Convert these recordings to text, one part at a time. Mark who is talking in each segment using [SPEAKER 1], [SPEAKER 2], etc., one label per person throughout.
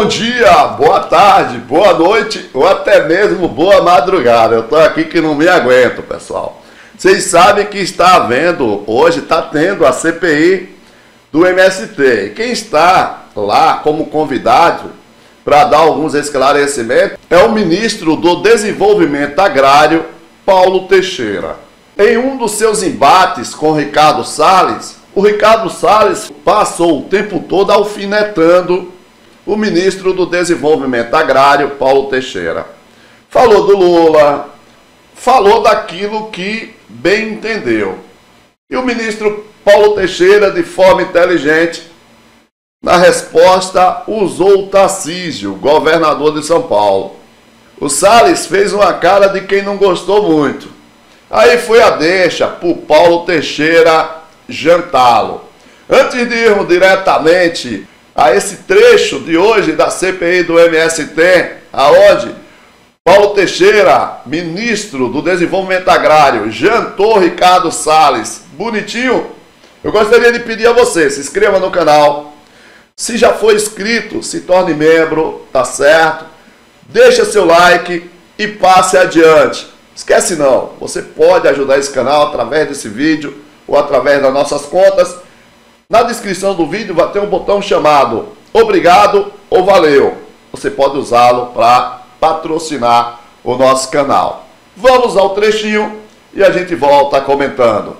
[SPEAKER 1] Bom dia, boa tarde, boa noite ou até mesmo boa madrugada. Eu estou aqui que não me aguento, pessoal. Vocês sabem que está havendo, hoje está tendo a CPI do MST. E quem está lá como convidado para dar alguns esclarecimentos é o ministro do Desenvolvimento Agrário, Paulo Teixeira. Em um dos seus embates com Ricardo Salles, o Ricardo Salles passou o tempo todo alfinetando o ministro do Desenvolvimento Agrário, Paulo Teixeira. Falou do Lula, falou daquilo que bem entendeu. E o ministro Paulo Teixeira, de forma inteligente, na resposta, usou o Tarcísio, governador de São Paulo. O Salles fez uma cara de quem não gostou muito. Aí foi a deixa para o Paulo Teixeira jantá-lo. Antes de irmos diretamente a esse trecho de hoje da CPI do MST, aonde Paulo Teixeira, ministro do Desenvolvimento Agrário, jantou Ricardo Salles, bonitinho, eu gostaria de pedir a você, se inscreva no canal. Se já for inscrito, se torne membro, tá certo? Deixa seu like e passe adiante. Esquece não, você pode ajudar esse canal através desse vídeo ou através das nossas contas. Na descrição do vídeo vai ter um botão chamado Obrigado ou Valeu. Você pode usá-lo para patrocinar o nosso canal. Vamos ao trechinho e a gente volta comentando.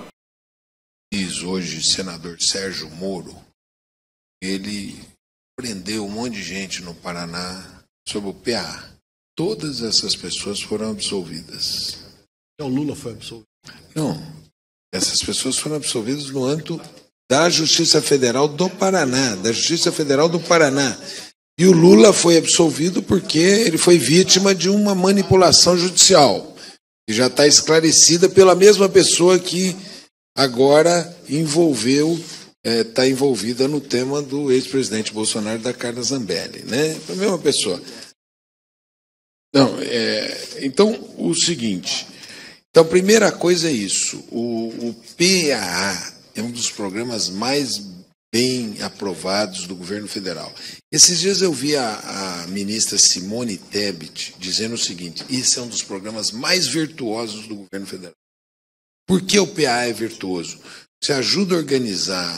[SPEAKER 2] Hoje, senador Sérgio Moro, ele prendeu um monte de gente no Paraná sobre o PA. Todas essas pessoas foram absolvidas.
[SPEAKER 3] Então, Lula foi absolvido?
[SPEAKER 2] Não. Essas pessoas foram absolvidas no âmbito da Justiça Federal do Paraná, da Justiça Federal do Paraná. E o Lula foi absolvido porque ele foi vítima de uma manipulação judicial, que já está esclarecida pela mesma pessoa que agora está envolvida no tema do ex-presidente Bolsonaro, da Carla Zambelli, né? A mesma pessoa. Não, então, o seguinte. Então, a primeira coisa é isso. O PAA é um dos programas mais bem aprovados do governo federal. Esses dias eu vi a ministra Simone Tebet dizendo o seguinte: esse é um dos programas mais virtuosos do governo federal. Por que o PAA é virtuoso? Você ajuda a organizar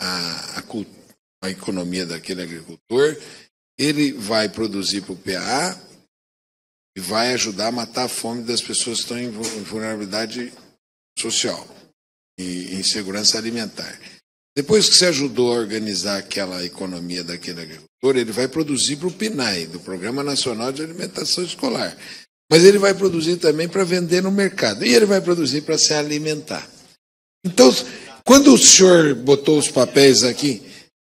[SPEAKER 2] a economia daquele agricultor, ele vai produzir para o PAA e vai ajudar a matar a fome das pessoas que estão em vulnerabilidade social e insegurança alimentar. Depois que você ajudou a organizar aquela economia daquele agricultor, ele vai produzir para o PNAE, do Programa Nacional de Alimentação Escolar. Mas ele vai produzir também para vender no mercado. E ele vai produzir para se alimentar. Então, quando o senhor botou os papéis aqui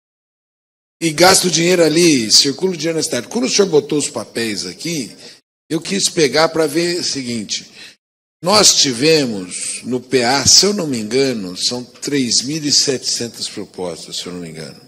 [SPEAKER 2] e gasta o dinheiro ali, circula o dinheiro na cidade, quando o senhor botou os papéis aqui, eu quis pegar para ver o seguinte: nós tivemos no PA, se eu não me engano, são 3.700 propostas, se eu não me engano.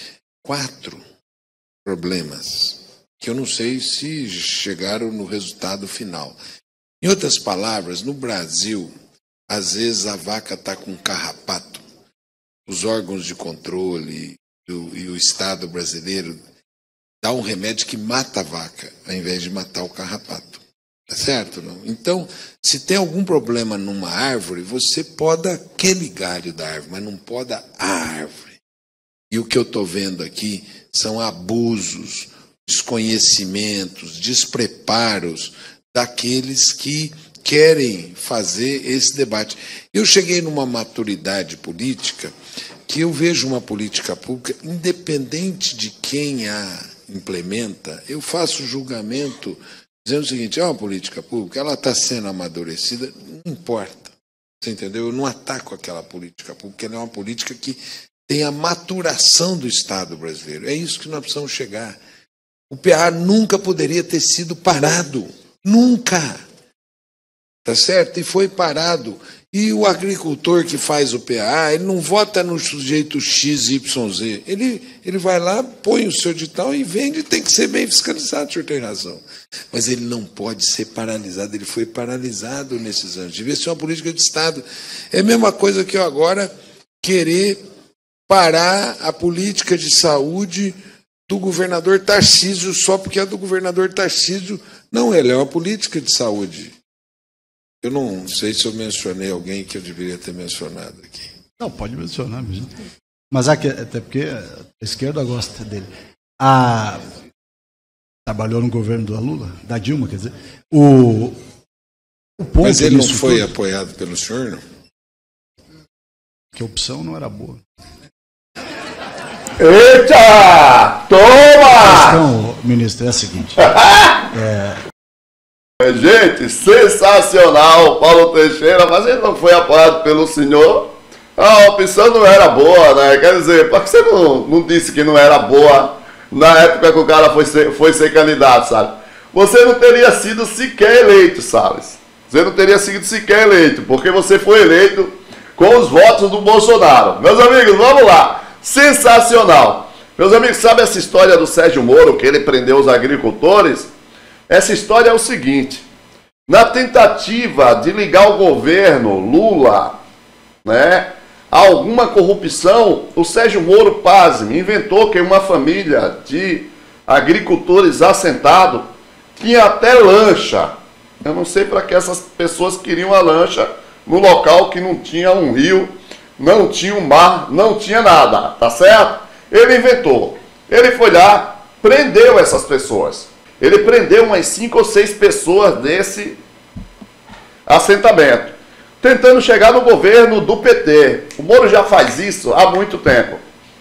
[SPEAKER 2] 4 problemas, que eu não sei se chegaram no resultado final. Em outras palavras, no Brasil, às vezes a vaca está com carrapato. Os órgãos de controle e o Estado brasileiro dá um remédio que mata a vaca, ao invés de matar o carrapato. Tá certo? Não? Então, se tem algum problema numa árvore, você poda aquele galho da árvore, mas não poda a árvore. E o que eu estou vendo aqui são abusos, desconhecimentos, despreparos daqueles que querem fazer esse debate. Eu cheguei numa maturidade política que eu vejo uma política pública, independente de quem a implementa, eu faço julgamento dizendo o seguinte: é uma política pública, ela está sendo amadurecida, não importa, você entendeu? Eu não ataco aquela política pública, ela é uma política que tem a maturação do Estado brasileiro. É isso que nós precisamos chegar. O PA nunca poderia ter sido parado, nunca, tá certo? E foi parado. E o agricultor que faz o PA, ele não vota no sujeito XYZ. Ele vai lá, põe o seu edital e vende, tem que ser bem fiscalizado, o senhor tem razão. Mas ele não pode ser paralisado, ele foi paralisado nesses anos. Devia ser uma política de Estado. É a mesma coisa que eu agora querer parar a política de saúde do governador Tarcísio, só porque a do governador Tarcísio não é uma política de saúde. Eu não sei se eu mencionei alguém que eu deveria ter mencionado aqui.
[SPEAKER 3] Não, pode mencionar. Mas até porque a esquerda gosta dele. Trabalhou no governo da Lula, da Dilma, quer dizer. O ponto.
[SPEAKER 2] Mas ele não foi apoiado pelo senhor, não?
[SPEAKER 3] Que a opção não era boa.
[SPEAKER 1] Eita! Toma!
[SPEAKER 3] A questão, ministro, é a seguinte.
[SPEAKER 1] Gente, sensacional, Paulo Teixeira, mas ele não foi apoiado pelo senhor. A opção não era boa, né? Quer dizer, por que você não disse que não era boa na época que o cara foi ser candidato, sabe? Você não teria sido sequer eleito, Salles. Você não teria sido sequer eleito, porque você foi eleito com os votos do Bolsonaro. Meus amigos, vamos lá. Sensacional. Meus amigos, sabe essa história do Sérgio Moro, que ele prendeu os agricultores? Essa história é o seguinte. Na tentativa de ligar o governo Lula, né, a alguma corrupção, o Sérgio Moro, pasme, inventou que uma família de agricultores assentados tinha até lancha. Eu não sei para que essas pessoas queriam a lancha no local que não tinha um rio, não tinha um mar, não tinha nada, tá certo? Ele inventou. Ele foi lá, prendeu essas pessoas. Ele prendeu umas 5 ou 6 pessoas desse assentamento, tentando chegar no governo do PT. O Moro já faz isso há muito tempo.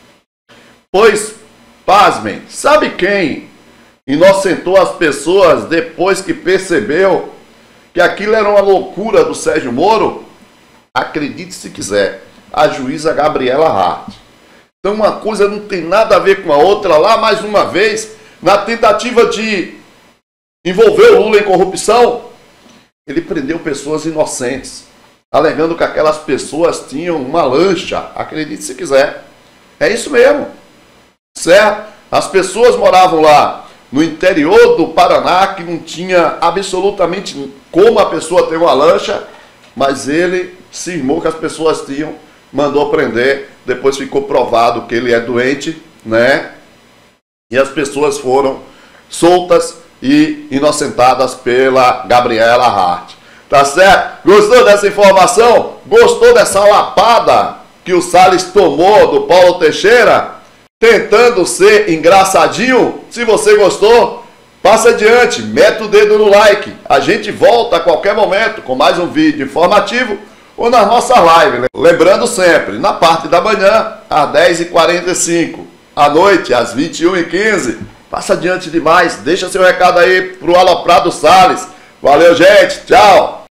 [SPEAKER 1] Pois, pasmem, sabe quem inocentou as pessoas depois que percebeu que aquilo era uma loucura do Sérgio Moro? Acredite se quiser, a juíza Gabriela Hart. Então uma coisa não tem nada a ver com a outra. Lá, mais uma vez, na tentativa de envolver o Lula em corrupção, ele prendeu pessoas inocentes, alegando que aquelas pessoas tinham uma lancha. Acredite se quiser. É isso mesmo. Certo? As pessoas moravam lá no interior do Paraná, que não tinha absolutamente como a pessoa ter uma lancha, mas ele cismou que as pessoas tinham, mandou prender, depois ficou provado que ele é doente, né? E as pessoas foram soltas e inocentadas pela Gabriela Hart. Tá certo? Gostou dessa informação? Gostou dessa lapada que o Salles tomou do Paulo Teixeira? Tentando ser engraçadinho? Se você gostou, passa adiante, mete o dedo no like. A gente volta a qualquer momento com mais um vídeo informativo ou nas nossas lives. Lembrando sempre, na parte da manhã, às 10h45, à noite, às 21h15. Passa adiante demais, deixa seu recado aí pro Aloprado Salles. Valeu, gente, tchau!